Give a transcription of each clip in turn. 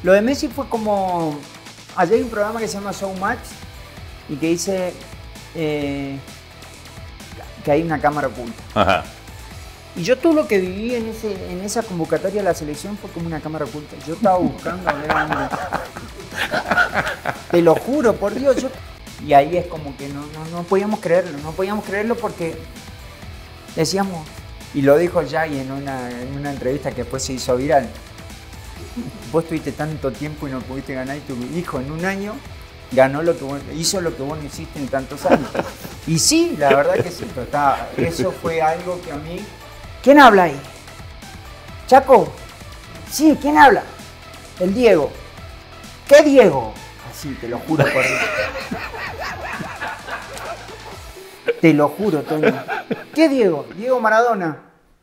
Lo de Messi fue como... Ayer hay un programa que se llama Showmatch y que dice que hay una cámara oculta. Ajá. Y yo todo lo que viví en esa convocatoria de la selección fue como una cámara oculta. Yo estaba buscando a ver dónde. Te lo juro, por Dios. Y ahí es como que no podíamos creerlo porque decíamos, y lo dijo Jay en una entrevista que después se hizo viral, vos tuviste tanto tiempo y no pudiste ganar y tu hijo en un año hizo lo que vos no hiciste en tantos años. Y sí, la verdad que sí, eso fue algo que a mí... ¿Quién habla ahí? ¿Chaco? Sí, ¿quién habla? El Diego. ¿Qué Diego? Así, te lo juro por Dios. Te lo juro, Toño. ¿Qué Diego? Diego Maradona.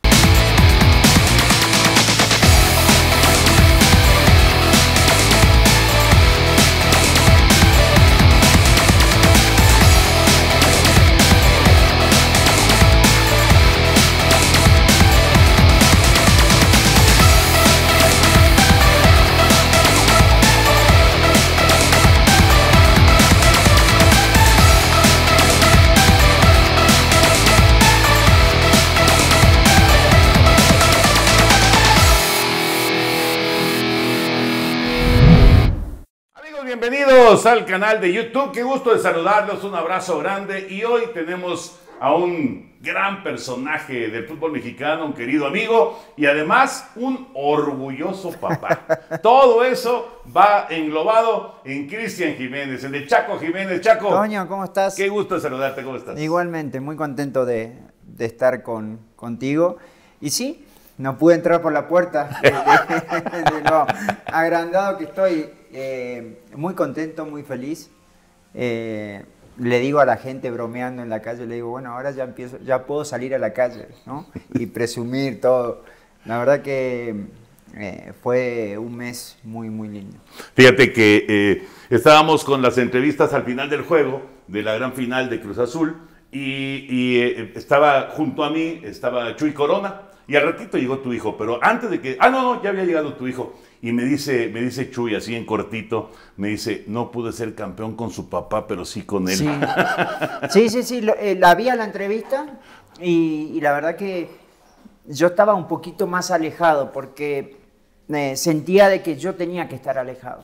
Bienvenidos al canal de YouTube, qué gusto de saludarlos, un abrazo grande y hoy tenemos a un gran personaje del fútbol mexicano, un querido amigo y además un orgulloso papá. Todo eso va englobado en Cristian Jiménez, en el Chaco Jiménez. Chaco, Toño, ¿cómo estás? Qué gusto de saludarte, ¿cómo estás? Igualmente, muy contento de estar contigo y sí, no pude entrar por la puerta de lo agrandado que estoy. Muy contento, muy feliz. Le digo a la gente bromeando en la calle, le digo, bueno, ahora ya puedo salir a la calle, ¿no? Y presumir todo. La verdad que fue un mes muy, muy lindo. Fíjate que estábamos con las entrevistas al final del juego, de la gran final de Cruz Azul, y estaba junto a mí, estaba Chuy Corona, y al ratito llegó tu hijo, pero antes de que... no, ya había llegado tu hijo. Y me dice Chuy, así en cortito, me dice, no pude ser campeón con su papá, pero sí con él. Sí, la vi a la entrevista y la verdad que yo estaba un poquito más alejado porque sentía de que yo tenía que estar alejado.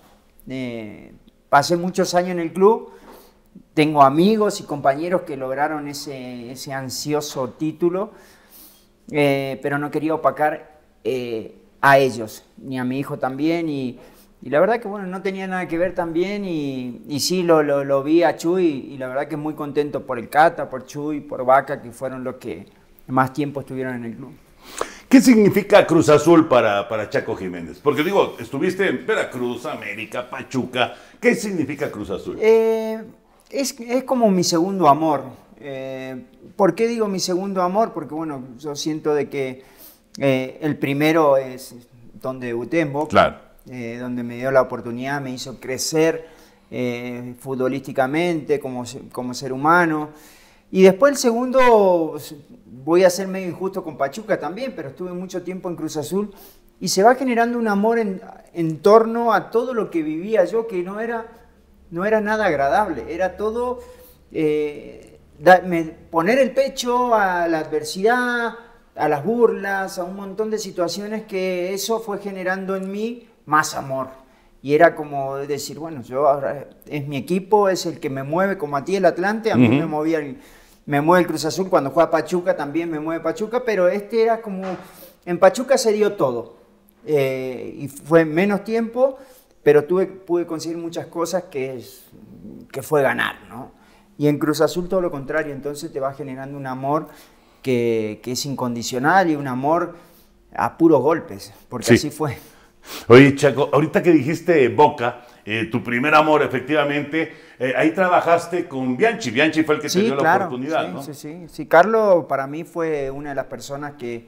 Pasé muchos años en el club, tengo amigos y compañeros que lograron ese ansioso título, pero no quería opacar a ellos, ni a mi hijo también, y la verdad que bueno, no tenía nada que ver también, y sí lo vi a Chuy, y la verdad que muy contento por el Cata, por Chuy, por Vaca, que fueron los que más tiempo estuvieron en el club. ¿Qué significa Cruz Azul para Chaco Jiménez? Porque digo, estuviste en Veracruz, América, Pachuca, ¿qué significa Cruz Azul? Es como mi segundo amor. ¿Por qué digo mi segundo amor? Porque bueno, yo siento de que el primero es donde debuté en Boca, claro. Donde me dio la oportunidad, me hizo crecer futbolísticamente, como ser humano. Y después el segundo, voy a ser medio injusto con Pachuca también, pero estuve mucho tiempo en Cruz Azul y se va generando un amor en torno a todo lo que vivía yo, que no era nada agradable, era todo poner el pecho a la adversidad, a las burlas, a un montón de situaciones que eso fue generando en mí más amor. Y era como decir, bueno, yo ahora es mi equipo, es el que me mueve, como a ti el Atlante, a mí me mueve el Cruz Azul, cuando juega Pachuca también me mueve Pachuca, pero era como, en Pachuca se dio todo, y fue menos tiempo, pero pude conseguir muchas cosas que fue ganar, ¿no? Y en Cruz Azul todo lo contrario, entonces te va generando un amor que es incondicional y un amor a puros golpes, porque sí, así fue. Oye, Chaco, ahorita que dijiste Boca, tu primer amor, efectivamente, ahí trabajaste con Bianchi. Bianchi fue el que te dio la oportunidad, ¿no? Sí, Carlos para mí fue una de las personas que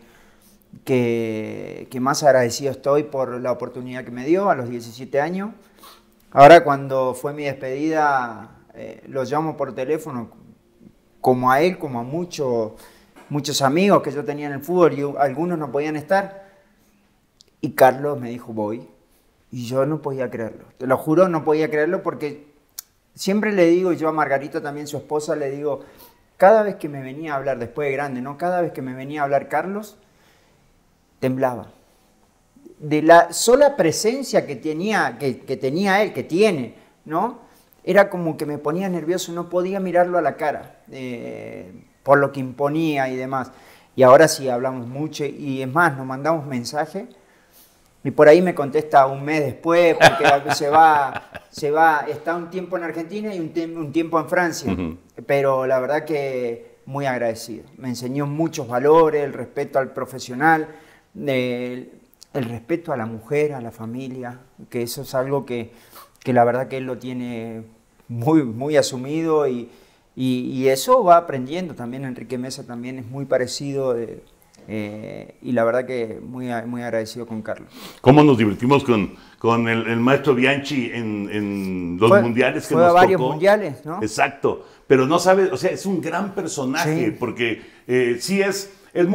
más agradecido estoy por la oportunidad que me dio a los 17 años. Ahora cuando fue mi despedida, lo llamo por teléfono, como a él, como a muchos amigos que yo tenía en el fútbol, y algunos no podían estar. Y Carlos me dijo, voy. Y yo no podía creerlo, te lo juro, no podía creerlo porque siempre le digo, y yo a Margarita también, su esposa, le digo, cada vez que me venía a hablar, después de grande, ¿no? Cada vez que me venía a hablar Carlos, temblaba. De la sola presencia que tenía él, que tiene, ¿no? Era como que me ponía nervioso, no podía mirarlo a la cara, por lo que imponía y demás. Y ahora sí hablamos mucho, y es más, nos mandamos mensajes, y por ahí me contesta un mes después, porque está un tiempo en Argentina y un tiempo en Francia. Pero la verdad que muy agradecido. Me enseñó muchos valores, el respeto al profesional, el respeto a la mujer, a la familia, que eso es algo que la verdad que él lo tiene muy, muy asumido y eso va aprendiendo también. Enrique Mesa también es muy parecido y la verdad que muy, muy agradecido con Carlos. ¿Cómo nos divertimos con el maestro Bianchi en los mundiales que nos tocó? Fue a varios mundiales, ¿no? Exacto, pero no sabes, o sea, es un gran personaje, sí. Porque sí es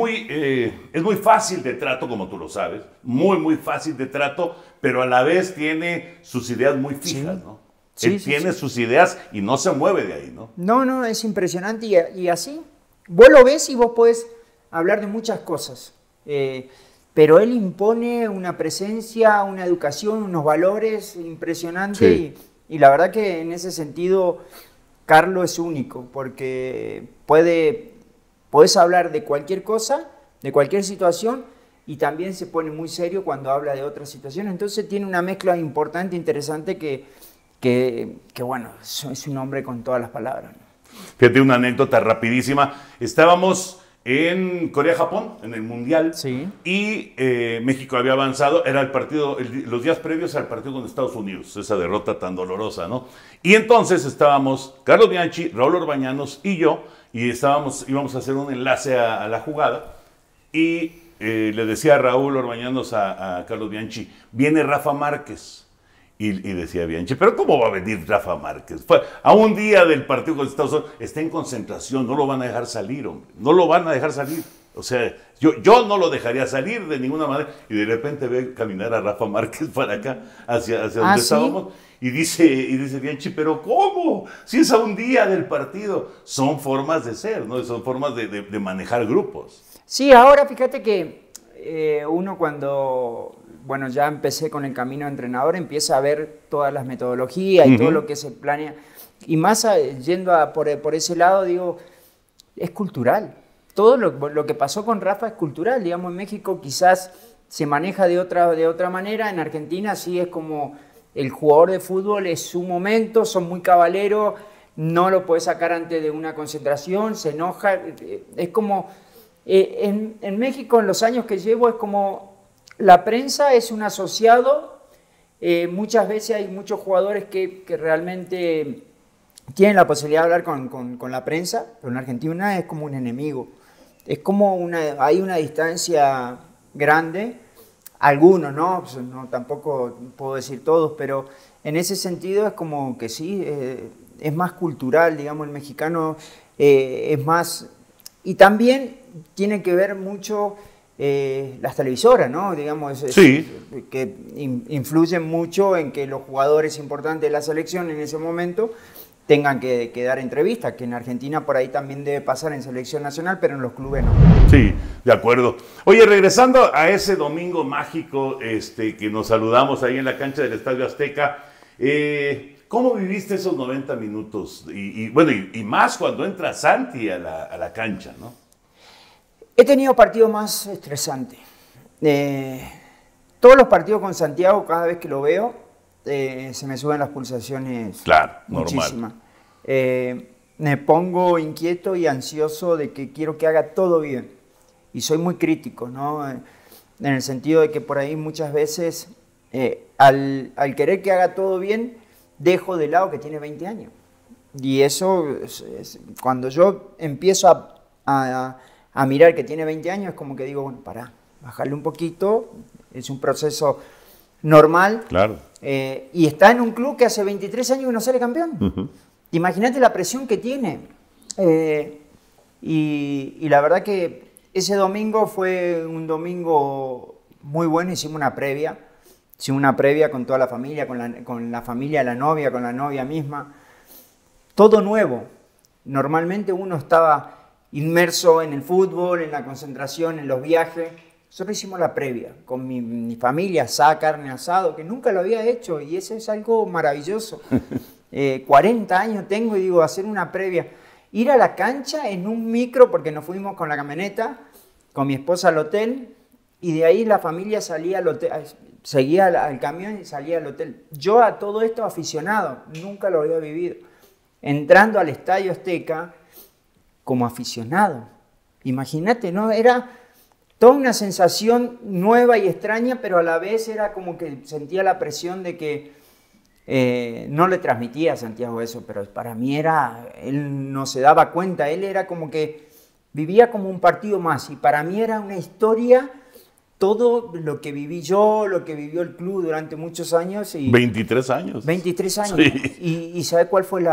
muy fácil de trato, como tú lo sabes, muy, muy fácil de trato, pero a la vez tiene sus ideas muy fijas, sí. ¿no? Sí, él tiene sus ideas y no se mueve de ahí, ¿no? No, es impresionante y así, vos lo ves y vos podés hablar de muchas cosas, pero él impone una presencia, una educación, unos valores impresionantes, sí. y la verdad que en ese sentido Carlos es único, porque podés hablar de cualquier cosa, de cualquier situación, y también se pone muy serio cuando habla de otras situaciones. Entonces tiene una mezcla importante, interesante, que bueno, es un hombre con todas las palabras, ¿no? Fíjate, una anécdota rapidísima. Estábamos en Corea-Japón, en el Mundial, sí. Y México había avanzado, era el partido, los días previos al partido con Estados Unidos, esa derrota tan dolorosa, ¿no? Y entonces estábamos Carlos Bianchi, Raúl Orbañanos y yo, y íbamos a hacer un enlace a la jugada, y le decía a Raúl Orbañanos a Carlos Bianchi, viene Rafa Márquez. Y decía Bianchi, pero ¿cómo va a venir Rafa Márquez? Fue a un día del partido con Estados Unidos, está en concentración, no lo van a dejar salir, hombre, no lo van a dejar salir. O sea, yo no lo dejaría salir de ninguna manera. Y de repente ve caminar a Rafa Márquez para acá, hacia donde estábamos. Y dice Bianchi, pero ¿cómo? Si es a un día del partido. Son formas de ser, ¿no? Son formas de manejar grupos. Sí, ahora fíjate que uno cuando... Bueno, ya empecé con el camino de entrenador, empieza a ver todas las metodologías y todo lo que se planea. Y más yendo por ese lado, digo, es cultural. Todo lo que pasó con Rafa es cultural. Digamos, en México quizás se maneja de otra manera. En Argentina sí es como el jugador de fútbol es su momento, son muy caballeros, no lo puedes sacar antes de una concentración, se enoja. Es como, en México en los años que llevo es como... La prensa es un asociado, muchas veces hay muchos jugadores que realmente tienen la posibilidad de hablar con la prensa, pero en Argentina es como un enemigo, es como hay una distancia grande, algunos, ¿no? Pues no, tampoco puedo decir todos, pero en ese sentido es como que sí, es más cultural, digamos, el mexicano es más, y también tiene que ver mucho... las televisoras, ¿no? Digamos, sí. Que influyen mucho en que los jugadores importantes de la selección en ese momento tengan que dar entrevistas, que en Argentina por ahí también debe pasar en selección nacional, pero en los clubes no. Sí, de acuerdo. Oye, regresando a ese domingo mágico que nos saludamos ahí en la cancha del Estadio Azteca, ¿cómo viviste esos 90 minutos? Y más cuando entra Santi a la cancha, ¿no? He tenido partidos más estresantes. Todos los partidos con Santiago, cada vez que lo veo, se me suben las pulsaciones. Claro, muchísimas. Me pongo inquieto y ansioso de que quiero que haga todo bien. Y soy muy crítico, ¿no? En el sentido de que por ahí muchas veces, al querer que haga todo bien, dejo de lado que tiene 20 años. Y eso, cuando yo empiezo a mirar que tiene 20 años, es como que digo, bueno, pará, bajarle un poquito, es un proceso normal. Claro. Y está en un club que hace 23 años que no sale campeón. Imagínate la presión que tiene. Y la verdad que ese domingo fue un domingo muy bueno, hicimos una previa sí, una previa con toda la familia, con la familia de la novia, con la novia misma. Todo nuevo. Normalmente uno estaba inmerso en el fútbol, en la concentración, en los viajes. Nosotros hicimos la previa con mi familia, asada, carne asado, que nunca lo había hecho y eso es algo maravilloso. 40 años tengo y digo, hacer una previa. Ir a la cancha en un micro, porque nos fuimos con la camioneta, con mi esposa al hotel, y de ahí la familia salía al hotel, seguía al camión y salía al hotel. Yo a todo esto aficionado, nunca lo había vivido. Entrando al Estadio Azteca como aficionado. Imagínate, ¿no? Era toda una sensación nueva y extraña, pero a la vez era como que sentía la presión de que no le transmitía a Santiago eso, pero para mí era, él no se daba cuenta, él era como que vivía como un partido más y para mí era una historia, todo lo que viví yo, lo que vivió el club durante muchos años. 23 años. 23 años. Sí. Y ¿sabe cuál fue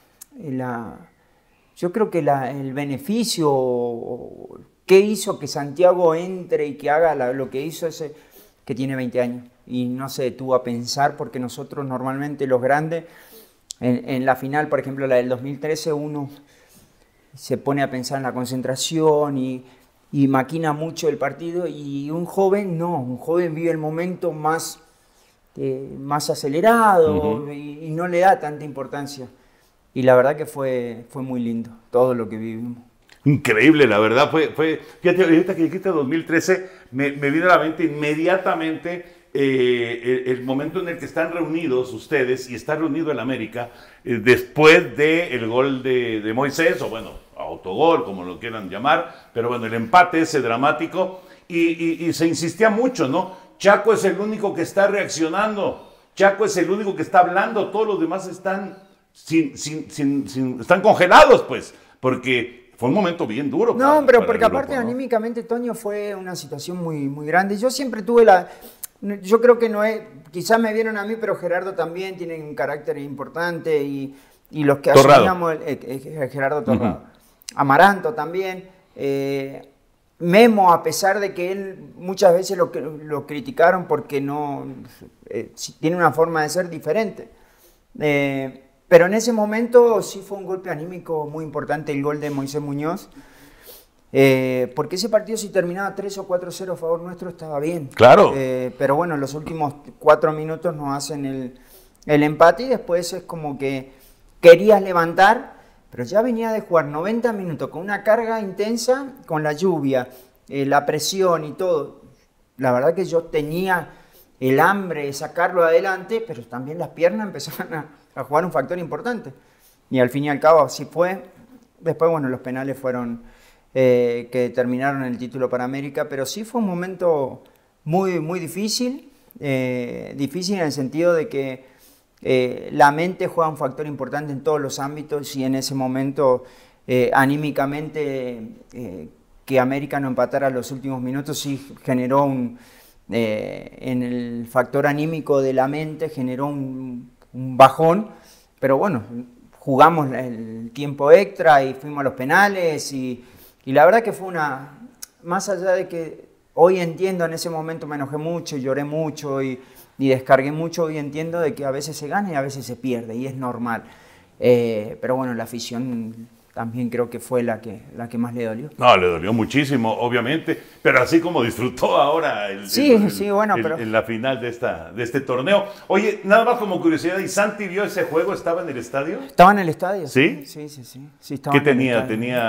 yo creo que el beneficio, qué hizo que Santiago entre y que haga lo que hizo ese, que tiene 20 años y no se detuvo a pensar, porque nosotros normalmente los grandes, en la final, por ejemplo, la del 2013, uno se pone a pensar en la concentración y maquina mucho el partido, y un joven no, un joven vive el momento más acelerado y no le da tanta importancia. Y la verdad que fue muy lindo todo lo que vivimos. Increíble, la verdad, fíjate, ahorita que dijiste 2013, me vino a la mente inmediatamente el momento en el que están reunidos ustedes y está reunido el América después del gol de Moisés, o bueno, autogol, como lo quieran llamar, pero bueno, el empate ese dramático, y se insistía mucho, ¿no? Chaco es el único que está reaccionando, Chaco es el único que está hablando, todos los demás están, están congelados, pues, porque fue un momento bien duro. No, pero porque aparte, ¿no? Anímicamente, Toño, fue una situación muy, muy grande. Yo siempre tuve yo creo que no es, quizás me vieron a mí, pero Gerardo también tiene un carácter importante y los que asumíamos, Gerardo Torrado. Amaranto también. Memo, a pesar de que él muchas veces lo criticaron porque no tiene una forma de ser diferente. Pero en ese momento sí fue un golpe anímico muy importante el gol de Moisés Muñoz. Porque ese partido, si terminaba 3 o 4-0 a favor nuestro, estaba bien. Claro. Pero bueno, los últimos 4 minutos nos hacen el empate y después es como que querías levantar, pero ya venía de jugar 90 minutos con una carga intensa, con la lluvia, la presión y todo. La verdad que yo tenía el hambre de sacarlo adelante, pero también las piernas empezaron a jugar un factor importante. Y al fin y al cabo así fue. Después, bueno, los penales fueron que determinaron el título para América, pero sí fue un momento muy, muy difícil. Difícil en el sentido de que la mente juega un factor importante en todos los ámbitos, y en ese momento anímicamente que América no empatara los últimos minutos sí generó en el factor anímico de la mente generó un bajón, pero bueno, jugamos el tiempo extra y fuimos a los penales y la verdad que fue más allá de que hoy entiendo, en ese momento me enojé mucho, lloré mucho y descargué mucho, hoy entiendo de que a veces se gana y a veces se pierde y es normal. Pero bueno, la afición también creo que fue la que más le dolió. No, le dolió muchísimo, obviamente, pero así como disfrutó ahora en la final de este torneo. Oye, nada más como curiosidad, ¿y Santi vio ese juego? ¿Estaba en el estadio? Estaba en el estadio. ¿Sí? Sí, ¿Qué tenía?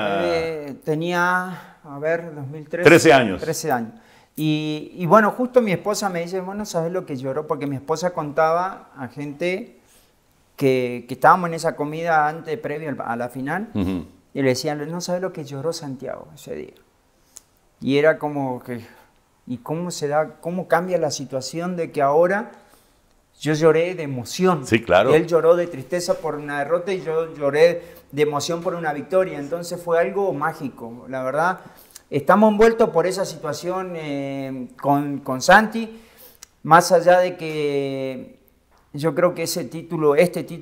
Tenía, a ver, 2013. 13 años. 13 años. Y bueno, justo mi esposa me dice, bueno, ¿sabes lo que lloró? Porque mi esposa contaba a gente que estábamos en esa comida previo a la final, y le decían, no sabes lo que lloró Santiago ese día. Y era como que, ¿y cómo cambia la situación de que ahora yo lloré de emoción? Sí, claro. Él lloró de tristeza por una derrota y yo lloré de emoción por una victoria. Entonces fue algo mágico, la verdad. Estamos envueltos por esa situación con Santi, más allá de que yo creo que este título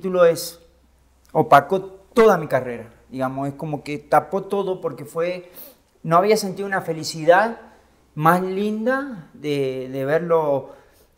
opacó toda mi carrera, digamos, es como que tapó todo porque no había sentido una felicidad más linda de verlo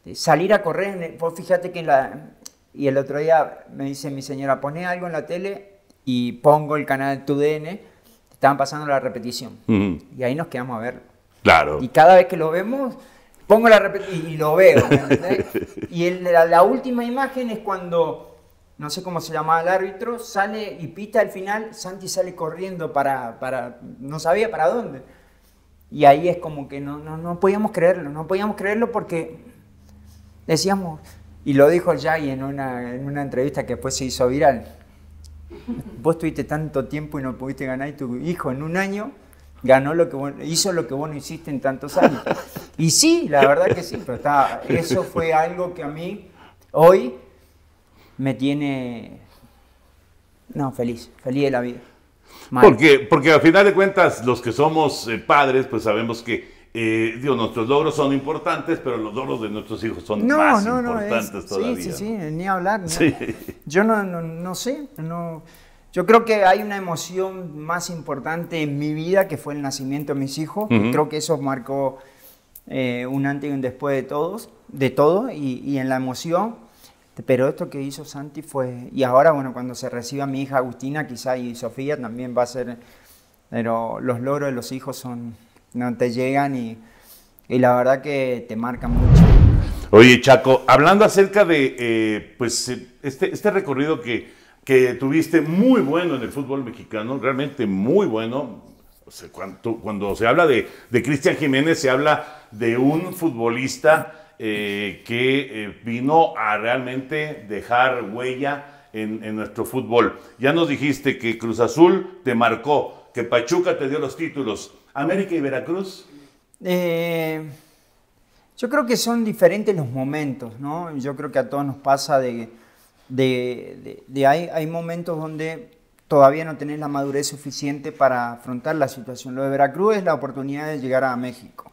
salir a correr, vos fíjate que y el otro día me dice mi señora, poné algo en la tele y pongo el canal TUDN, estaban pasando la repetición. Y ahí nos quedamos a verlo. Claro. Y cada vez que lo vemos, pongo la repetición y lo veo. Y la última imagen es cuando, no sé cómo se llamaba el árbitro, sale y pita al final, Santi sale corriendo no sabía para dónde. Y ahí es como que no podíamos creerlo porque decíamos, y lo dijo Jay en una entrevista que después se hizo viral, vos tuviste tanto tiempo y no pudiste ganar y tu hijo en un año hizo lo que vos no hiciste en tantos años. Y sí, la verdad que sí, pero eso fue algo que a mí hoy me tiene feliz de la vida. Porque al final de cuentas, los que somos padres, pues sabemos que nuestros logros son importantes, pero los logros de nuestros hijos son más importantes todavía. Sí, ni hablar. ¿no? Sí. Yo no sé, yo creo que hay una emoción más importante en mi vida que fue el nacimiento de mis hijos. Creo que eso marcó un antes y un después de todo y en la emoción. Pero esto que hizo Santi fue... Y ahora, bueno, cuando se reciba mi hija Agustina, quizá, y Sofía también va a ser... Pero los logros de los hijos no te llegan y la verdad que te marcan mucho. Oye, Chaco, hablando acerca de este recorrido que tuviste muy bueno en el fútbol mexicano, realmente muy bueno. O sea, cuando se habla de Cristian Jiménez, se habla de un futbolista que vino a realmente dejar huella en nuestro fútbol. Ya nos dijiste que Cruz Azul te marcó, que Pachuca te dio los títulos. ¿América y Veracruz? Yo creo que son diferentes los momentos, ¿no? Yo creo que a todos nos pasa hay momentos donde todavía no tenés la madurez suficiente para afrontar la situación. Lo de Veracruz es la oportunidad de llegar a México.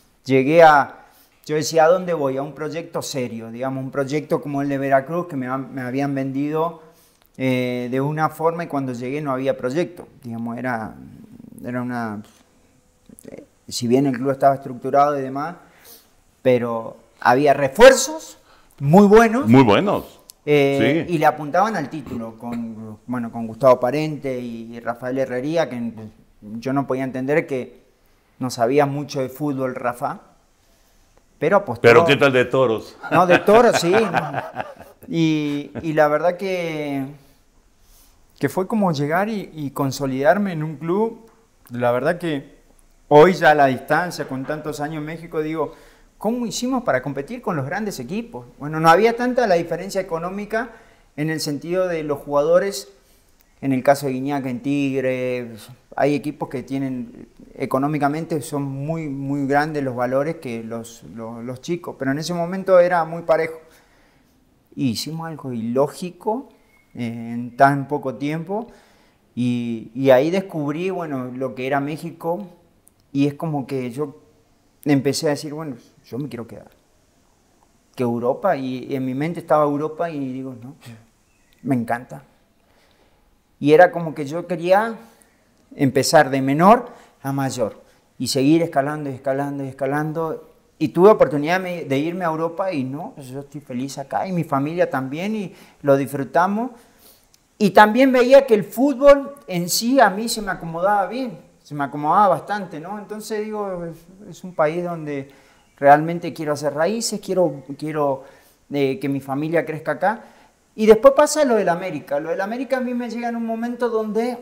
Yo decía, ¿a dónde voy? A un proyecto serio, digamos, un proyecto como el de Veracruz que me habían vendido de una forma y cuando llegué no había proyecto. Digamos, era una... si bien el club estaba estructurado y demás, pero había refuerzos muy buenos. Muy buenos. Sí. Y le apuntaban al título con Gustavo Parente y Rafael Herrería, que yo no podía entender que no sabía mucho de fútbol Rafa. Pero apostó. ¿Pero qué tal de toros? No, de toros, sí. No. Y la verdad que fue como llegar y consolidarme en un club. La verdad que hoy ya a la distancia, con tantos años en México, digo, ¿cómo hicimos para competir con los grandes equipos? Bueno, no había tanta la diferencia económica en el sentido de los jugadores. En el caso de Guiñac en Tigre, hay equipos que tienen, económicamente son muy, muy grandes los valores que los chicos, pero en ese momento era muy parejo. Y hicimos algo ilógico en tan poco tiempo y ahí descubrí, bueno, lo que era México y es como que yo empecé a decir, bueno, yo me quiero quedar. Que Europa, y en mi mente estaba Europa y digo, no, me encanta. Y era como que yo quería empezar de menor a mayor y seguir escalando y escalando y escalando. Y tuve oportunidad de irme a Europa y no, pues yo estoy feliz acá y mi familia también y lo disfrutamos. Y también veía que el fútbol en sí a mí se me acomodaba bien, se me acomodaba bastante, ¿no? Entonces digo, es un país donde realmente quiero hacer raíces, quiero que mi familia crezca acá. Y después pasa lo del América. Lo del América a mí me llega en un momento donde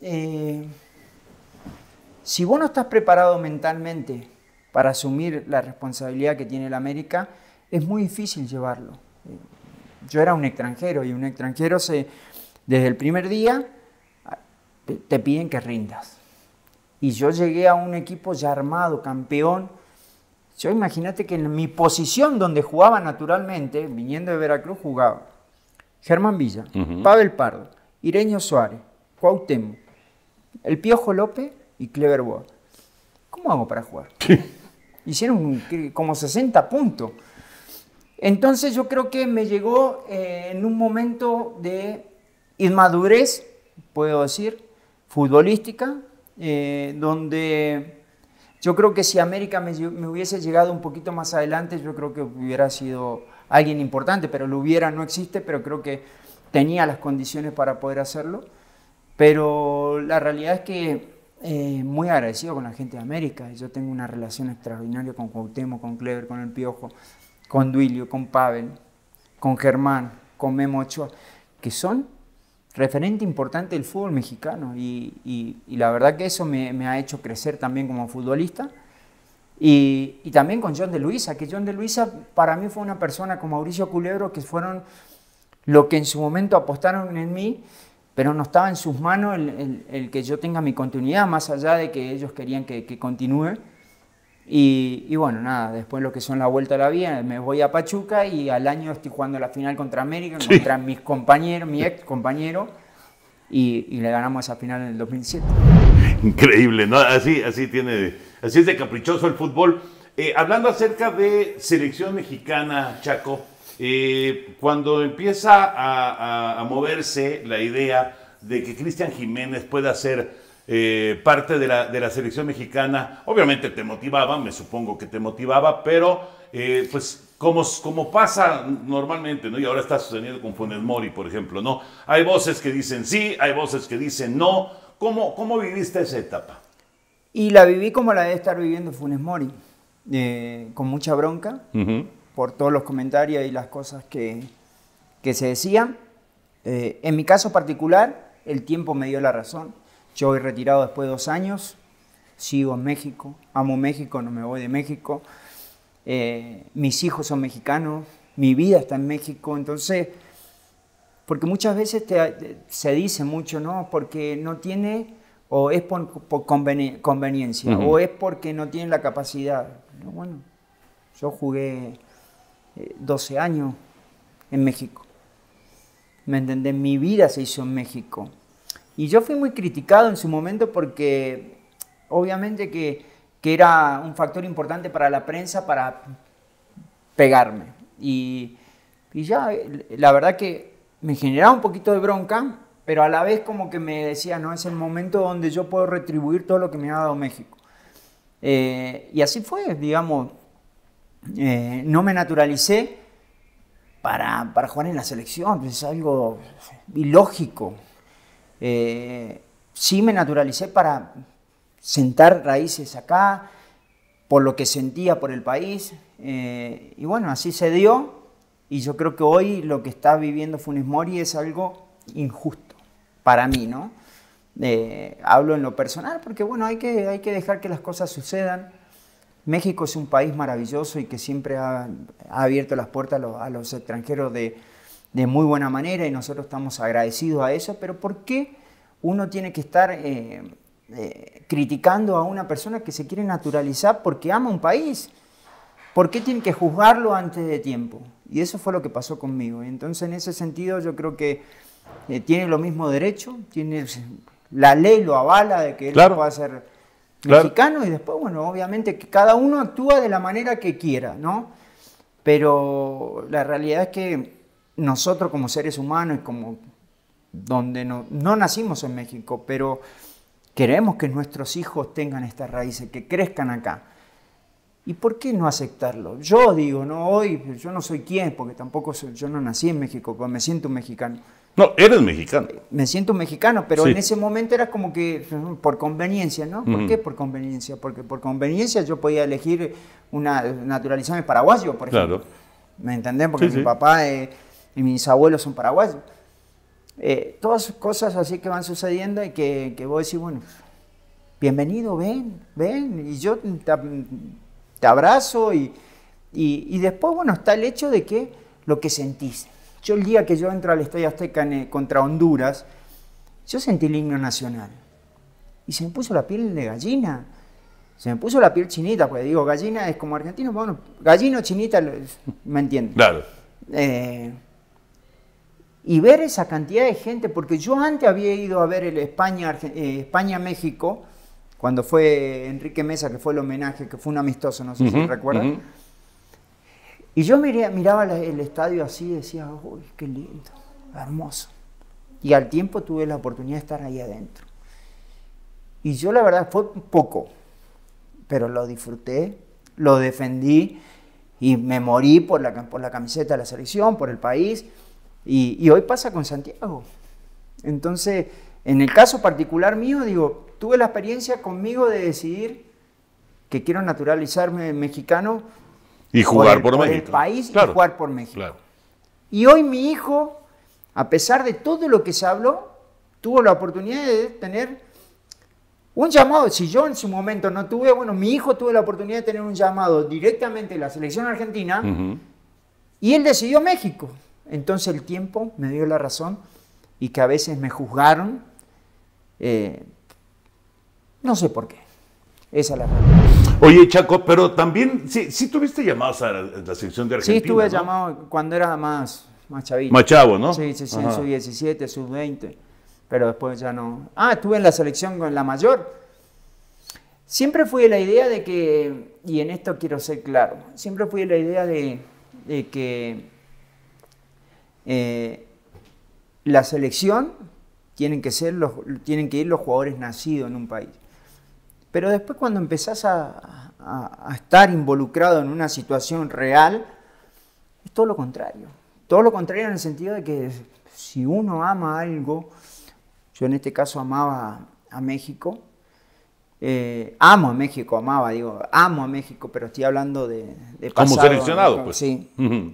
si vos no estás preparado mentalmente para asumir la responsabilidad que tiene el América, es muy difícil llevarlo. Yo era un extranjero y un extranjero desde el primer día te piden que rindas. Y yo llegué a un equipo ya armado, campeón. Yo imagínate que en mi posición donde jugaba naturalmente, viniendo de Veracruz, jugaba Germán Villa, Pavel Pardo, Ireño Suárez, Cuauhtémoc, el Piojo López y Clever Boa. ¿Cómo hago para jugar? Hicieron como 60 puntos. Entonces yo creo que me llegó en un momento de inmadurez, puedo decir, futbolística, donde Yo creo que si América me hubiese llegado un poquito más adelante, yo creo que hubiera sido alguien importante, pero lo hubiera no existe, pero creo que tenía las condiciones para poder hacerlo. Pero la realidad es que muy agradecido con la gente de América. Yo tengo una relación extraordinaria con Cuauhtémoc, con Clever, con El Piojo, con Duilio, con Pavel, con Germán, con Memo Ochoa, que son referente importante del fútbol mexicano y la verdad que eso me ha hecho crecer también como futbolista y también con John de Luisa, que John de Luisa para mí fue una persona con Mauricio Culebro que fueron lo que en su momento apostaron en mí, pero no estaba en sus manos el que yo tenga mi continuidad, más allá de que ellos querían que continúe. Y bueno, nada, después lo que son la vuelta a la vida, me voy a Pachuca y al año estoy jugando la final contra América, sí, contra mis compañeros, mi ex compañero, y le ganamos esa final en el 2007. Increíble, ¿no? Así es de caprichoso el fútbol. Hablando acerca de selección mexicana, Chaco, cuando empieza a moverse la idea de que Cristian Jiménez pueda ser parte de la selección mexicana, obviamente te motivaba, me supongo que te motivaba, pero pues como pasa normalmente, ¿no? Y ahora está sucediendo con Funes Mori, por ejemplo, ¿no? Hay voces que dicen sí, hay voces que dicen no. ¿Cómo viviste esa etapa? Y la viví como la debe estar viviendo Funes Mori, con mucha bronca, por todos los comentarios y las cosas que se decían. En mi caso particular, el tiempo me dio la razón. Yo voy retirado después de 2 años, sigo en México, amo México, no me voy de México. Mis hijos son mexicanos, mi vida está en México, entonces, porque muchas veces se dice mucho, ¿no? Porque no tiene, o es por conveniencia, o es porque no tiene la capacidad. Bueno, yo jugué 12 años en México, ¿me entendés? Mi vida se hizo en México. Y yo fui muy criticado en su momento porque obviamente que era un factor importante para la prensa para pegarme. Y ya la verdad que me generaba un poquito de bronca, pero a la vez como que me decía, no, es el momento donde yo puedo retribuir todo lo que me ha dado México. Y así fue, digamos, no me naturalicé para jugar en la selección, es algo ilógico. Sí me naturalicé para sentar raíces acá, por lo que sentía por el país, y bueno, así se dio, y yo creo que hoy lo que está viviendo Funes Mori es algo injusto para mí, ¿no? Hablo en lo personal porque bueno, hay que dejar que las cosas sucedan. México es un país maravilloso y que siempre ha abierto las puertas a los extranjeros de muy buena manera y nosotros estamos agradecidos a eso, pero ¿por qué uno tiene que estar criticando a una persona que se quiere naturalizar porque ama un país? ¿Por qué tiene que juzgarlo antes de tiempo? Y eso fue lo que pasó conmigo. Entonces, en ese sentido, yo creo que tiene lo mismo derecho, la ley lo avala de que él pueda ser mexicano y después, bueno, obviamente que cada uno actúa de la manera que quiera, ¿no? Pero la realidad es que nosotros como seres humanos, como donde no nacimos en México, pero queremos que nuestros hijos tengan estas raíces, que crezcan acá. ¿Y por qué no aceptarlo? Yo digo, no, hoy yo no soy quien, porque tampoco yo no nací en México, pero me siento un mexicano. No, eres mexicano. Me siento un mexicano, pero en ese momento era como que por conveniencia, ¿no? ¿Por qué por conveniencia? Porque por conveniencia yo podía elegir naturalizarme paraguayo, por ejemplo. Claro. ¿Me entendés? Porque mi papá y mis abuelos son paraguayos. Todas cosas así que van sucediendo y que vos decís, bueno, bienvenido, ven, y yo te abrazo y después, bueno, está el hecho de que lo que sentís. Yo el día que yo entro al Estadio Azteca contra Honduras, yo sentí el himno nacional y se me puso la piel de gallina, se me puso la piel chinita, porque digo, gallina es como argentino, bueno, gallina o chinita, ¿me entienden? Claro. Y ver esa cantidad de gente, porque yo antes había ido a ver el España-México, cuando fue Enrique Mesa, que fue el homenaje, que fue un amistoso, no sé si recuerdan. Y yo miraba el estadio así y decía, uy, qué lindo, hermoso. Y al tiempo tuve la oportunidad de estar ahí adentro. Y yo la verdad fue poco, pero lo disfruté, lo defendí y me morí por la camiseta de la selección, por el país. Y hoy pasa con Santiago. Entonces, en el caso particular mío, digo, tuve la experiencia conmigo de decidir que quiero naturalizarme mexicano y jugar por México. El país, claro, y jugar por México. Claro. Y hoy mi hijo, a pesar de todo lo que se habló, tuvo la oportunidad de tener un llamado. Si yo en su momento no tuve, bueno, mi hijo tuvo la oportunidad de tener un llamado directamente de la selección argentina, y él decidió México. Entonces el tiempo me dio la razón, y que a veces me juzgaron, no sé por qué. Esa es la realidad. Oye, Chaco, pero también, sí tuviste llamados a la selección de Argentina, Sí, estuve ¿no? llamado cuando era más chavito. Más chavo, ¿no? Sí, Ajá. sub-17, sub-20, pero después ya no. Estuve en la selección con la mayor. Siempre fui de la idea de que, y en esto quiero ser claro, siempre fui de la idea de que la selección tienen que ir los jugadores nacidos en un país. Pero después cuando empezás a estar involucrado en una situación real, es todo lo contrario. Todo lo contrario en el sentido de que si uno ama algo, yo en este caso amaba a México, amo a México, amo a México, pero estoy hablando de pasado. Como seleccionado, pues. Sí.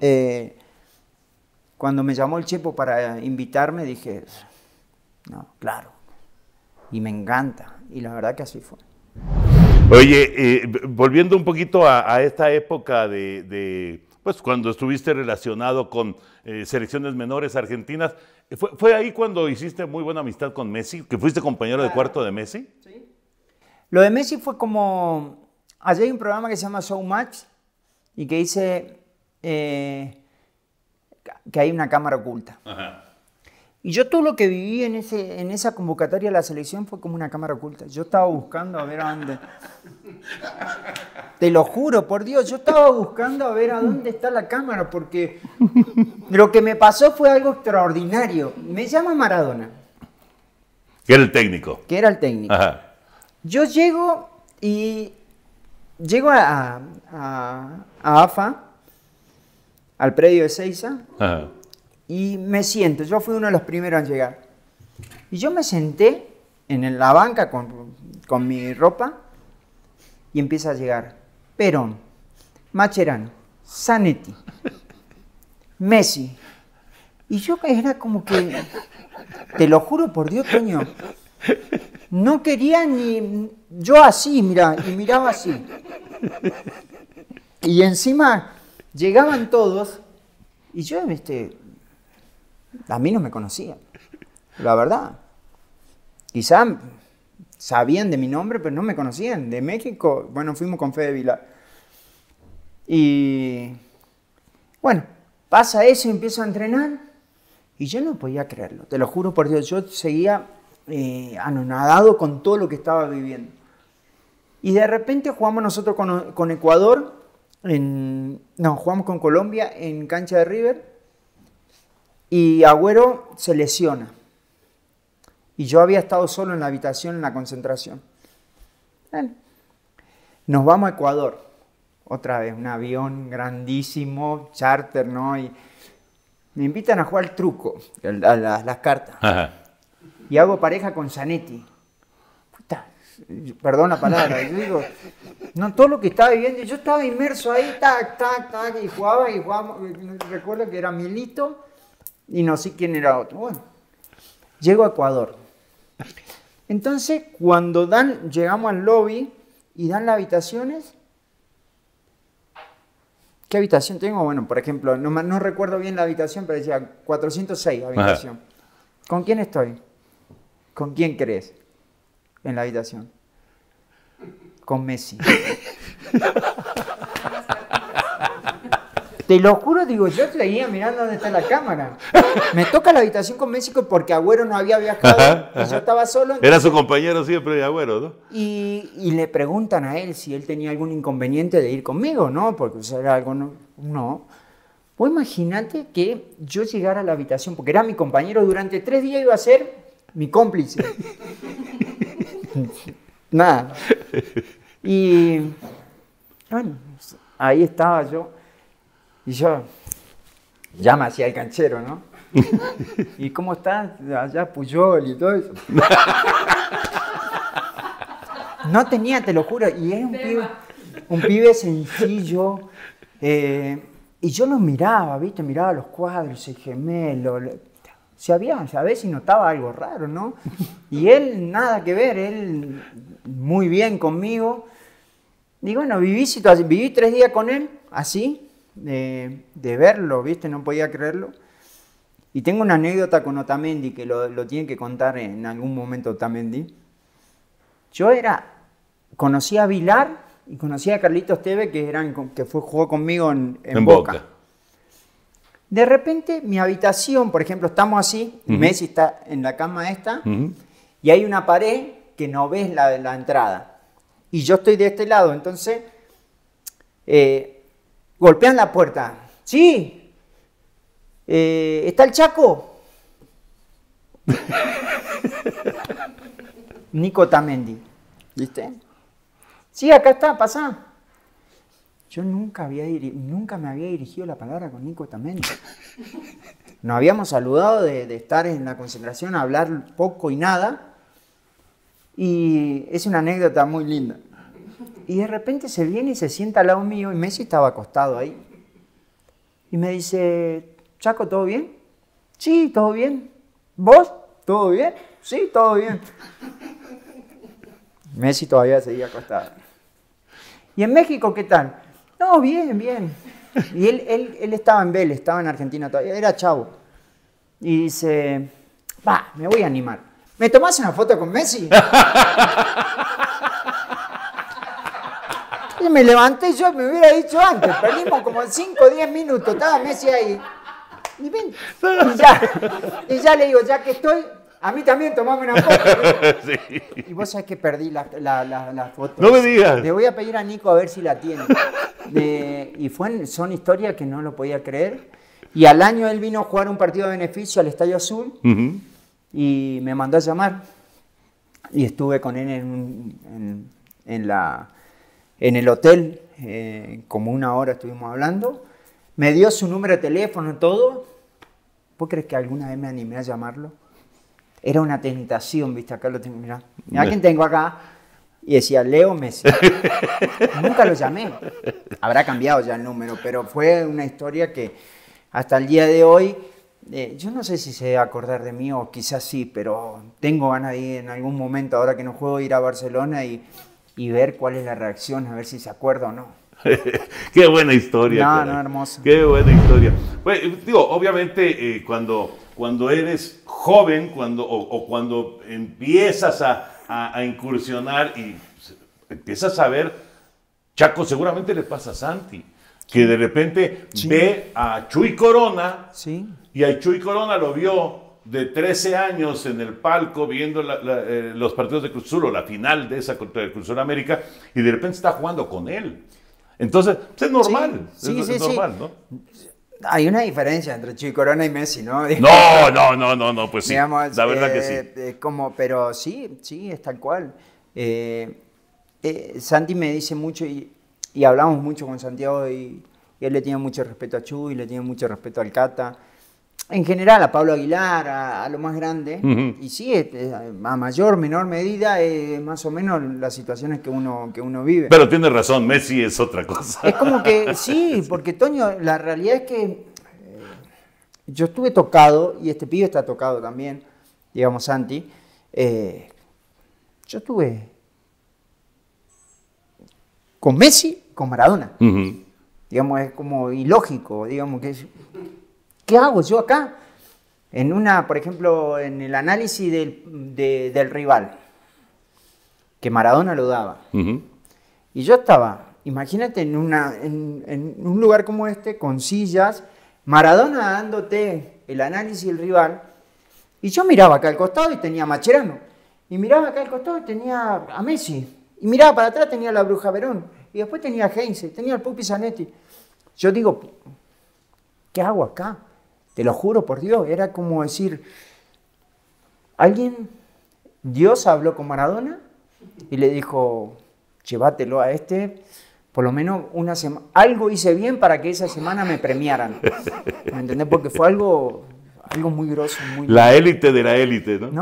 Cuando me llamó el Chepo para invitarme, dije, no, claro, y me encanta, y la verdad que así fue. Oye, volviendo un poquito a esta época pues cuando estuviste relacionado con selecciones menores argentinas, ¿fue ahí cuando hiciste muy buena amistad con Messi? ¿Que fuiste compañero de cuarto de Messi? Sí. Lo de Messi fue como, allá hay un programa que se llama Showmatch y que dice que hay una cámara oculta. Ajá. Y yo todo lo que viví en esa convocatoria de la selección fue como una cámara oculta. Yo estaba buscando a ver a dónde... Te lo juro, por Dios, yo estaba buscando a ver a dónde está la cámara, porque lo que me pasó fue algo extraordinario. Me llama Maradona. Que era el técnico. Que era el técnico. Ajá. Yo llego a AFA, al predio de Seiza, Ajá. y me siento. Yo fui uno de los primeros en llegar. Y yo me senté en la banca con mi ropa y empieza a llegar Perón, Mascherano, Zanetti, Messi. Y yo era como que, te lo juro por Dios, Toño, no quería ni... Yo así, mira, y miraba así. Y encima llegaban todos y yo, a mí no me conocían, la verdad. Quizá sabían de mi nombre, pero no me conocían. De México, bueno, fuimos con Fede Vilar. Y bueno, pasa eso y empiezo a entrenar. Y yo no podía creerlo, te lo juro por Dios. Yo seguía anonadado con todo lo que estaba viviendo. Y de repente jugamos nosotros con Ecuador, jugamos con Colombia en cancha de River. Y Agüero se lesiona. Y yo había estado solo en la habitación en la concentración. Bueno, nos vamos a Ecuador. Otra vez, un avión grandísimo, charter, ¿no? Y me invitan a jugar al truco, a las cartas. Ajá. Y hago pareja con Zanetti. Puta, perdón la palabra. Yo digo, no, todo lo que estaba viviendo, yo estaba inmerso ahí, tac, y jugaba. Recuerdo que era Milito y no sé quién era otro. Bueno, llego a Ecuador. Entonces, cuando llegamos al lobby y dan las habitaciones, ¿qué habitación tengo? Bueno, por ejemplo, no recuerdo bien la habitación, pero decía 406 habitación. Ajá. ¿Con quién estoy? ¿Con quién crees en la habitación? Con Messi. Te lo juro, digo, yo seguía mirando dónde está la cámara. Me toca la habitación con Messi porque Agüero no había viajado. Ajá. Y yo estaba solo. Entonces, era su compañero siempre de Agüero, ¿no? Y le preguntan a él si él tenía algún inconveniente de ir conmigo, ¿no? Porque era algo, no. Pues imagínate que yo llegara a la habitación, porque era mi compañero, durante 3 días iba a ser mi cómplice. Nada. Y bueno, ahí estaba yo. Y yo ya me hacía el canchero, ¿no? ¿Y cómo estás? Allá Puyol y todo eso. No tenía, te lo juro, y era un pibe sencillo. Y yo los miraba, ¿viste? Miraba los cuadros, el gemelo. A ver si notaba algo raro, ¿no? Y él, nada que ver, él muy bien conmigo. Y bueno, viví 3 días con él, así, de verlo, ¿viste? No podía creerlo. Y tengo una anécdota con Otamendi, que lo tiene que contar en algún momento Otamendi. Conocí a Vilar y conocí a Carlitos Tevez, que jugó conmigo en Boca. De repente, mi habitación, por ejemplo, estamos así, Messi está en la cama esta, y hay una pared que no ves la entrada. Y yo estoy de este lado, entonces golpean la puerta. Sí, ¿está el Chaco? Nico Otamendi, ¿viste? Sí, acá está, pasá. Yo nunca me había dirigido la palabra con Nico Otamendi. Nos habíamos saludado de estar en la concentración, a hablar poco y nada. Y es una anécdota muy linda. Y de repente se viene y se sienta al lado mío, y Messi estaba acostado ahí. Y me dice, Chaco, ¿todo bien? Sí, todo bien. ¿Vos? ¿Todo bien? Sí, todo bien. Messi todavía seguía acostado. ¿Y en México qué tal? No, bien, bien. Y él estaba en Vélez, estaba en Argentina todavía, era chavo. Y dice, me voy a animar. ¿Me tomás una foto con Messi? Y me levanté, yo me hubiera dicho antes, perdimos como 5 o 10 minutos, estaba Messi ahí. Y ya le digo, ya que estoy, a mí también tomame una foto. Sí. Y vos sabés que perdí la foto. No me digas. Le voy a pedir a Nico a ver si la tiene. Son historias que no lo podía creer. Y al año él vino a jugar un partido de beneficio al Estadio Azul. Y me mandó a llamar. Y estuve con él en el hotel, como 1 hora estuvimos hablando. Me dio su número de teléfono y todo. ¿Vos crees que alguna vez me animé a llamarlo? Era una tentación, ¿viste? Acá lo tengo, mirá quién tengo acá. Y decía, Leo Messi. Nunca lo llamé. Habrá cambiado ya el número, pero fue una historia que hasta el día de hoy, yo no sé si se va a acordar de mí o quizás sí, pero tengo ganas de ir en algún momento, ahora que no juego, ir a Barcelona y ver cuál es la reacción, a ver si se acuerda o no. Qué buena historia. No, hermoso. Qué buena historia. Bueno, digo, obviamente cuando eres joven, cuando empiezas a incursionar y empiezas a ver, Chaco, seguramente le pasa a Santi, que de repente ve a Chuy Corona, y a Chuy Corona lo vio de 13 años en el palco viendo los partidos de Cruz Azul o la final de esa contra el Cruz Azul América, y de repente está jugando con él. Entonces, es normal, es normal, ¿no? Hay una diferencia entre Chuy Corona y Messi, ¿no? No, pues sí, digamos, la verdad que sí. Pero sí, es tal cual. Santi me dice mucho y hablamos mucho con Santiago y él le tiene mucho respeto a Chuy, le tiene mucho respeto al Cata. En general, a Pablo Aguilar, a lo más grande. Y sí, a mayor, menor medida, más o menos las situaciones que uno vive. Pero tienes razón, Messi es otra cosa. Es como que sí, porque Toño, la realidad es que yo estuve tocado, y este pibe está tocado también, digamos Santi. Yo estuve con Messi, con Maradona. Digamos, es como ilógico, digamos que ¿qué hago yo acá? Por ejemplo, en el análisis del rival, que Maradona lo daba. Y yo estaba, imagínate, en un lugar como este, con sillas, Maradona dándote el análisis del rival, y yo miraba acá al costado y tenía a Mascherano, y miraba acá al costado y tenía a Messi, y miraba para atrás, tenía a la Bruja Verón, y después tenía a Heinze, tenía al Pupi Zanetti. Yo digo, ¿qué hago acá? Te lo juro por Dios, era como decir, Dios habló con Maradona y le dijo, llévatelo a este, por lo menos una semana, algo hice bien para que esa semana me premiaran, ¿me entendés? Porque fue algo muy grosso, muy la élite de la élite, ¿no?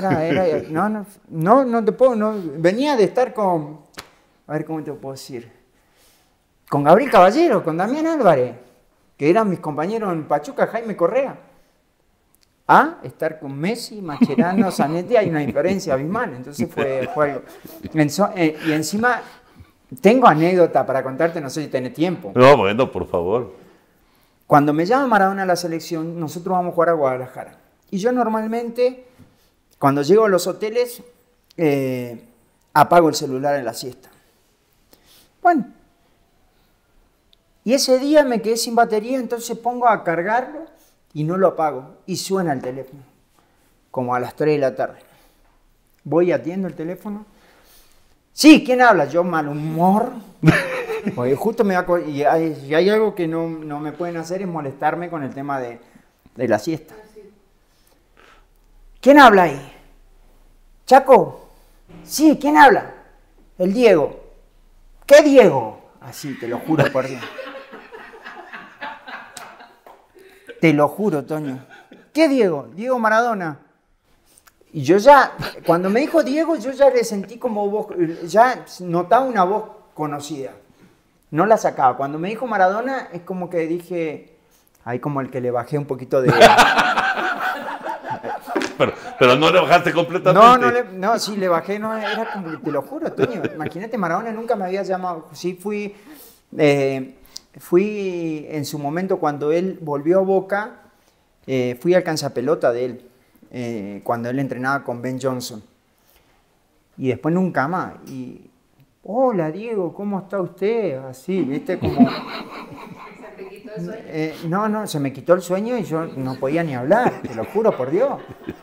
No te puedo, no, venía de estar con, a ver cómo te puedo decir, con Gabriel Caballero, con Damián Álvarez, que eran mis compañeros en Pachuca, Jaime Correa, a estar con Messi, Mascherano, Zanetti, hay una diferencia abismal, entonces fue algo. Y encima, tengo anécdota para contarte, no sé si tenés tiempo. No, bueno, por favor. Cuando me llama Maradona a la selección, nosotros vamos a jugar a Guadalajara. Y yo normalmente, cuando llego a los hoteles, apago el celular en la siesta. Bueno, y ese día me quedé sin batería, entonces pongo a cargarlo y no lo apago. Y suena el teléfono, como a las 3 de la tarde. Voy, atiendo el teléfono. Sí, ¿quién habla? Yo, mal humor. Porque justo y hay algo que no me pueden hacer, es molestarme con el tema de la siesta. ¿Quién habla ahí? ¿Chaco? Sí, ¿quién habla? El Diego. ¿Qué Diego? Así, te lo juro por Dios. Te lo juro, Toño. ¿Qué Diego? Diego Maradona. Y yo ya, cuando me dijo Diego, yo ya le sentí como voz, ya notaba una voz conocida. No la sacaba. Cuando me dijo Maradona, es como que dije, ahí como el que le bajé un poquito de... pero no le bajaste completamente. No, sí, le bajé, no, era como, te lo juro, Toño. Imagínate, Maradona nunca me había llamado. Sí, fui en su momento cuando él volvió a Boca, fui al canchapelota de él, cuando él entrenaba con Ben Johnson. Y después nunca más. Y, hola Diego, ¿cómo está usted? Así, ¿viste? Como... ¿Se te quitó el sueño? No, se me quitó el sueño y yo no podía ni hablar, te lo juro por Dios.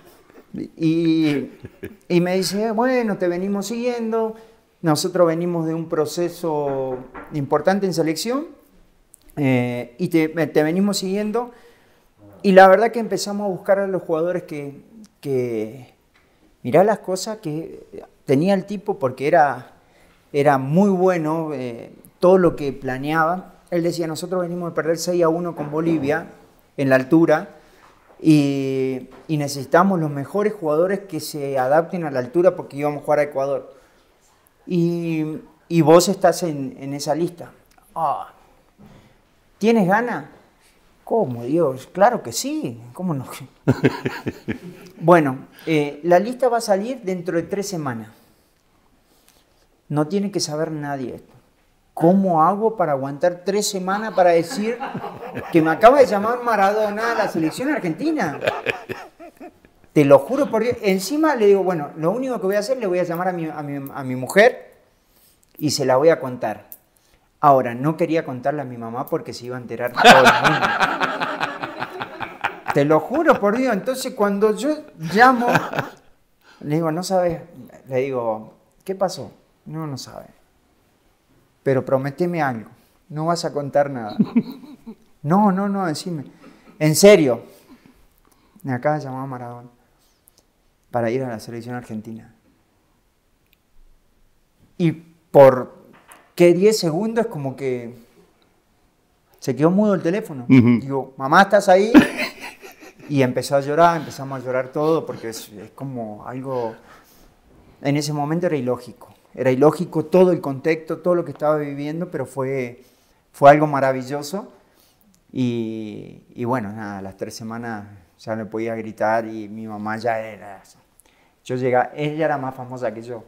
Y me dice, bueno, te venimos siguiendo, nosotros venimos de un proceso importante en selección y te venimos siguiendo. Y la verdad que empezamos a buscar a los jugadores que mirá las cosas que tenía el tipo, porque era muy bueno todo lo que planeaba. Él decía, nosotros venimos de perder 6-1 con Bolivia en la altura y necesitamos los mejores jugadores que se adapten a la altura porque íbamos a jugar a Ecuador. Y vos estás en esa lista. Oh, ¿tienes ganas? ¿Cómo, Dios? Claro que sí. ¿Cómo no? Bueno, la lista va a salir dentro de 3 semanas. No tiene que saber nadie esto. ¿Cómo hago para aguantar 3 semanas para decir que me acaba de llamar Maradona a la selección argentina? Te lo juro por Dios. Encima le digo, bueno, lo único que voy a hacer, le voy a llamar a mi mujer y se la voy a contar. Ahora, no quería contarle a mi mamá porque se iba a enterar todo el mundo. Te lo juro por Dios. Entonces, cuando yo llamo, le digo, no sabes, le digo, ¿qué pasó? No sabe. Pero prométeme algo. No vas a contar nada. No, decime. En serio. Me acaba de llamar a Maradona para ir a la selección argentina. Y por ¿qué? 10 segundos como que se quedó mudo el teléfono. Digo, mamá, ¿estás ahí? Y empezó a llorar, empezamos a llorar todo porque es como algo... En ese momento era ilógico. Era ilógico todo el contexto, todo lo que estaba viviendo, pero fue algo maravilloso. Y bueno, nada, las 3 semanas ya me podía gritar y mi mamá ya era... Yo llegaba, ella era más famosa que yo.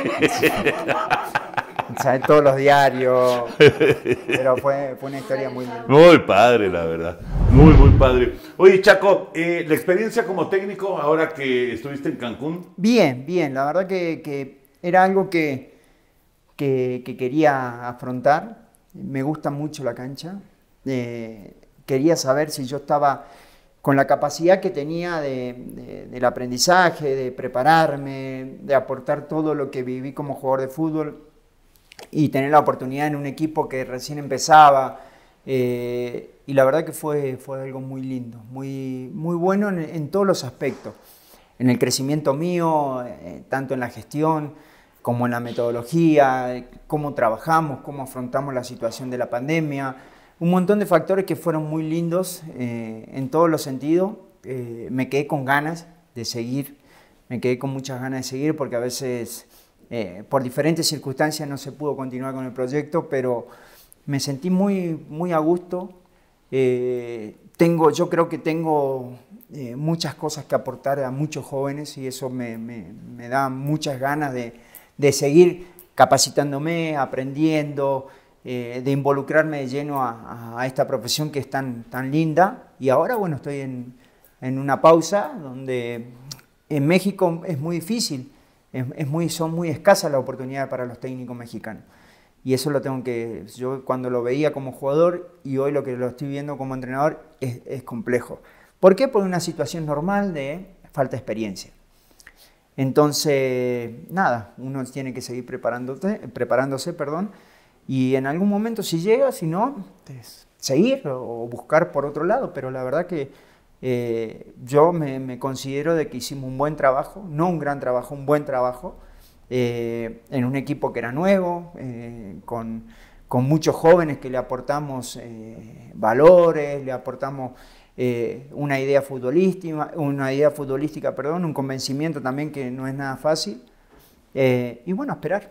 En todos los diarios. Pero fue una historia muy linda. Muy padre, la verdad. Muy padre. Oye, Chaco, la experiencia como técnico ahora que estuviste en Cancún. Bien. La verdad que era algo que quería afrontar. Me gusta mucho la cancha. Quería saber si yo estaba con la capacidad que tenía del aprendizaje, de prepararme, de aportar todo lo que viví como jugador de fútbol y tener la oportunidad en un equipo que recién empezaba. Y la verdad que fue algo muy lindo, muy bueno en todos los aspectos. En el crecimiento mío, tanto en la gestión, como en la metodología, cómo trabajamos, cómo afrontamos la situación de la pandemia, un montón de factores que fueron muy lindos en todos los sentidos. Me quedé con ganas de seguir, me quedé con muchas ganas de seguir porque a veces por diferentes circunstancias no se pudo continuar con el proyecto, pero me sentí muy a gusto. Yo creo que tengo muchas cosas que aportar a muchos jóvenes y eso me da muchas ganas de seguir capacitándome, aprendiendo, de involucrarme de lleno a esta profesión que es tan linda. Y ahora, bueno, estoy en una pausa donde en México es muy difícil, son muy escasas las oportunidades para los técnicos mexicanos. Y eso yo cuando lo veía como jugador y hoy lo que lo estoy viendo como entrenador es complejo. ¿Por qué? Por una situación normal de falta de experiencia. Entonces, nada, uno tiene que seguir preparándose, y en algún momento si llega, si no, pues, seguir o buscar por otro lado. Pero la verdad que yo me considero de que hicimos un buen trabajo, no un gran trabajo, un buen trabajo, en un equipo que era nuevo, con muchos jóvenes que le aportamos valores, le aportamos una idea futbolística, un convencimiento también que no es nada fácil, y bueno, a esperar.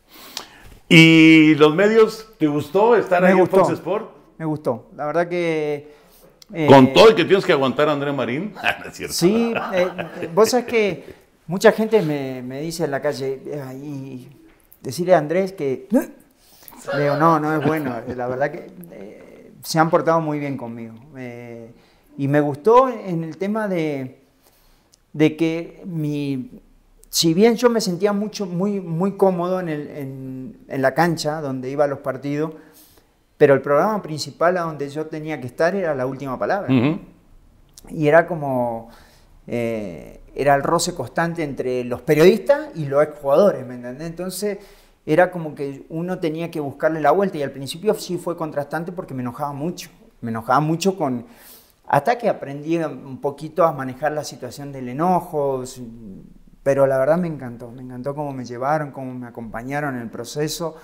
¿Y los medios, te gustó estar ahí en Fox Sport? Me gustó, la verdad que... ¿Con todo y que tienes que aguantar a André Marín? No es cierto. Sí, vos sabés que mucha gente me dice en la calle, y decirle a Andrés que... Le digo, no es bueno, la verdad que se han portado muy bien conmigo. Y me gustó en el tema de que si bien yo me sentía muy cómodo en la cancha donde iba a los partidos, pero el programa principal a donde yo tenía que estar era La Última Palabra. Uh-huh. Y era como... era el roce constante entre los periodistas y los exjugadores, ¿me entendés? Entonces era como que uno tenía que buscarle la vuelta y al principio sí fue contrastante porque me enojaba mucho hasta que aprendí un poquito a manejar la situación del enojo, pero la verdad me encantó cómo me llevaron, cómo me acompañaron en el proceso,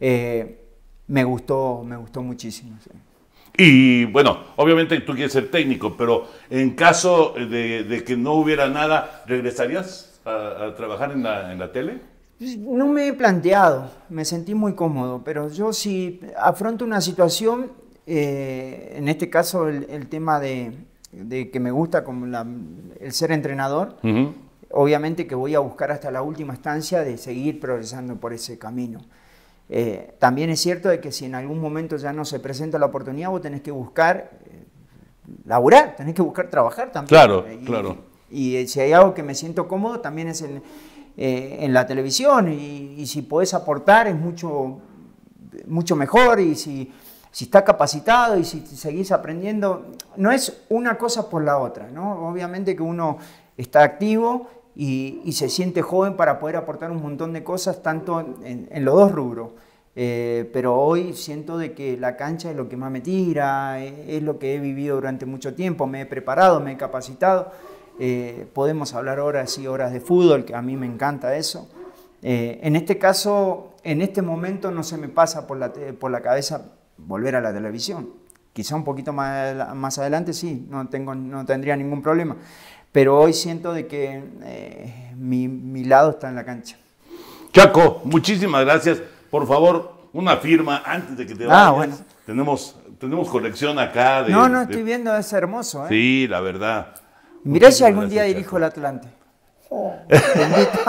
me gustó muchísimo. Sí. Y bueno, obviamente tú quieres ser técnico, pero en caso de que no hubiera nada, ¿regresarías a trabajar en la tele? No me he planteado, me sentí muy cómodo, pero yo si afronto una situación, en este caso el tema de que me gusta como el ser entrenador, Uh-huh. obviamente que voy a buscar hasta la última instancia de seguir progresando por ese camino. También es cierto de que si en algún momento ya no se presenta la oportunidad, vos tenés que buscar laburar, tenés que buscar trabajar también. Claro, claro. Y si hay algo que me siento cómodo también es en la televisión y si podés aportar es mucho mejor y si estás capacitado y si seguís aprendiendo, no es una cosa por la otra, ¿no? Obviamente que uno está activo y se siente joven para poder aportar un montón de cosas tanto en los dos rubros, pero hoy siento de que la cancha es lo que más me tira, es lo que he vivido durante mucho tiempo, me he preparado, me he capacitado. Podemos hablar horas y horas de fútbol, que a mí me encanta eso. En este caso, en este momento no se me pasa por la cabeza volver a la televisión. Quizá un poquito más adelante sí, no tendría ningún problema. Pero hoy siento de que mi lado está en la cancha. Chaco, muchísimas gracias. Por favor, una firma antes de que te vayas. Bueno. Tenemos colección acá. Estoy viendo, es hermoso. Sí, la verdad. Mirá si algún día dirijo el Atlante. Te invito.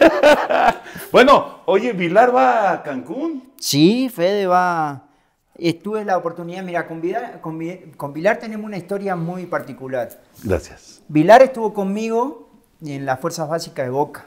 Bueno, oye, ¿Vilar va a Cancún? Sí, Fede va. Tuve la oportunidad, mira, con Vilar tenemos una historia muy particular. Gracias. Vilar estuvo conmigo en las fuerzas básicas de Boca.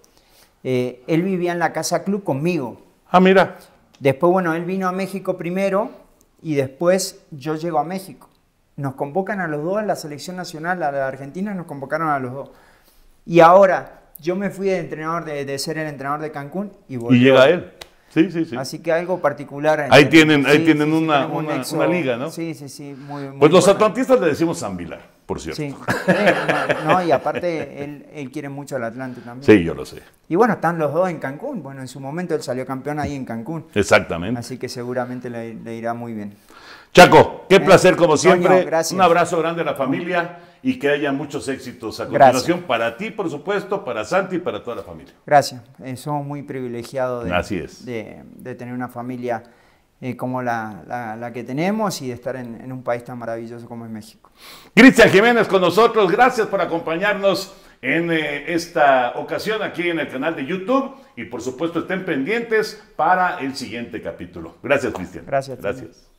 Él vivía en la Casa Club conmigo. Ah, mira. Después, bueno, él vino a México primero y después yo llego a México. Nos convocan a los dos en la selección nacional, a la Argentina nos convocaron a los dos. Y ahora, yo me fui de ser el entrenador de Cancún y volví. Y llega él. Sí. Así que algo particular. Ahí tienen una liga, ¿no? Sí, muy Pues los bueno. atlantistas le decimos San Vilar. por cierto. Sí, no, y aparte él quiere mucho al Atlante también. Sí, yo lo sé. Y bueno, están los dos en Cancún. Bueno, en su momento él salió campeón ahí en Cancún. Exactamente. Así que seguramente le irá muy bien. Chaco, qué placer como siempre. Toño, gracias. Un abrazo grande a la familia y que haya muchos éxitos a continuación para ti, por supuesto, para Santi y para toda la familia. Gracias. Somos muy privilegiados Así es. de tener una familia como la que tenemos y de estar en un país tan maravilloso como es México. Cristian Jiménez con nosotros, gracias por acompañarnos en esta ocasión aquí en el canal de YouTube y por supuesto estén pendientes para el siguiente capítulo. Gracias, Cristian. Gracias. Gracias.